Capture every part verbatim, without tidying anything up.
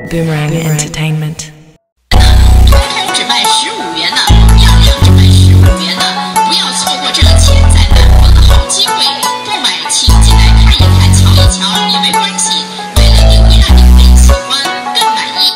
Boomerang Entertainment。 通通只卖十五元呢，样样只卖十五元呢，不要错过这个千载难逢的好机会。购买请进来看一看、瞧一瞧也没关系，买了定会让你更喜欢、更满意。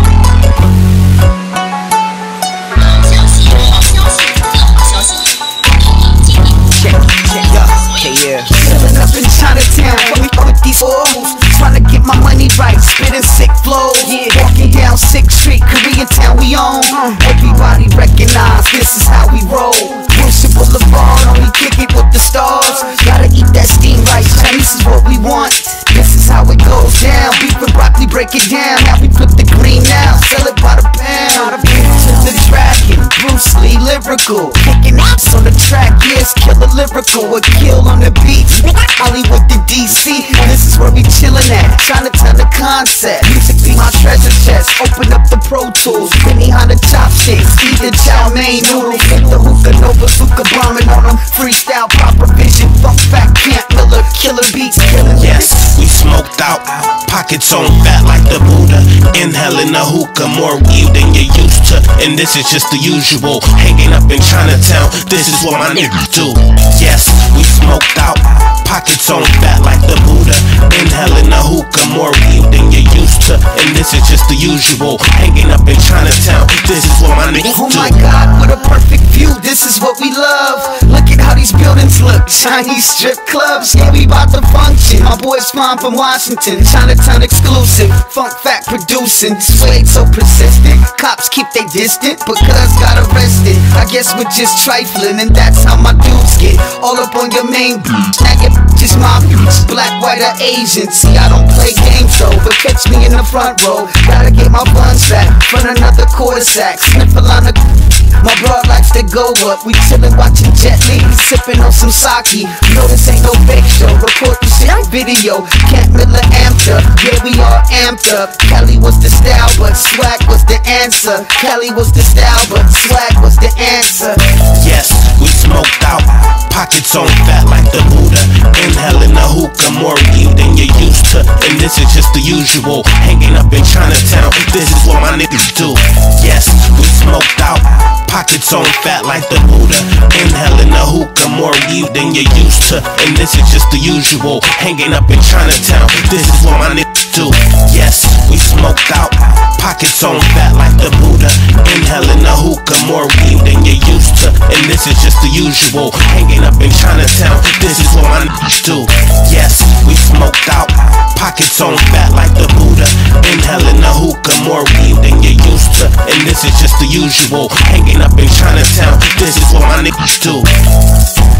好消息，好消息，更好消息！经理，经理，所有。 Filling up in Chinatown, let me put these O's. Trying to get my money right, spitting sick flows. Yeah, walking down sixth Street, Koreatown we own. Everybody recognize this is how we roll. Wilshire Boulevard, only kick it with the stars. Gotta eat that steam rice, Chinese is what we want. This is how it goes down. Beef with broccoli, break it down. Now we put the green now, sell it by the pound. To the dragon, Bruce Lee lyrical. Kicking ops on the track, yes, killer lyrical. A kill on the beat. Hollywood to D C, this is where we chillin' at. Chinatown the concept, music be my treasure chest. Open up the Pro Tools, Benny on the chopsticks. Eat the chow mein noodle, hit the hookah nova, zuka bombing on them. Freestyle, proper vision, funk fat, Camp Miller, killer beats, killing. Yes, we smoked out, pockets on fat like the Buddha. Inhaling the hookah, more weed than you're used to. And this is just the usual, hanging up in Chinatown. This is what my niggas do. Yes, we smoked out, pockets on fat like the Buddha. Inhaling the hookah, more weed than you're used to. And this is just the usual, hanging up in Chinatown. This is what my niggas do. Oh my God, what a perfect view, this is what we love. Look at how these buildings look, Chinese strip clubs. Yeah, we bout to function. My boy Spawn from Washington, Chinatown exclusive. Funk Fat producing, Suede so persistent. Cops keep they distant, because got arrested. I guess we're just trifling, and that's how my dudes get. All up on your main beat, now your just my beats. Black, white, or Asian, see I don't play games though, but catch me in the front row. Gotta get my buns back, from another quarter sack. Sniffle on the my broad likes to go up. We chillin' watching Jet Li, sippin' on some sake. No, this ain't no fake show. Record this shit video. Camp Miller amped up. Yeah, we all amped up. Cali was the style, but swag was the answer. Cali was the style, but swag was the answer. Yes, we smoked out, pockets on fat like the Buddha. Inhaling the hookah, more weed than you're used to. And this is just the usual, hanging up in Chinatown. This is what my niggas do. Yes, we smoked out, pockets on fat like the Buddha. Inhaling the hookah, more weed than you're used to. And this is just the usual, hanging up in Chinatown. This is what my niggas do. Yes, we smoked out, pockets on fat like the Buddha. Inhaling the hookah, more weed than you're used to. And this is just the usual, hanging up in Chinatown. This is what my niggas do. Yes, we smoked out, pockets on fat like the Buddha. Inhaling the hookah, more weed than you're used to. And this is just the usual, hanging up in Chinatown. This is what my niggas do.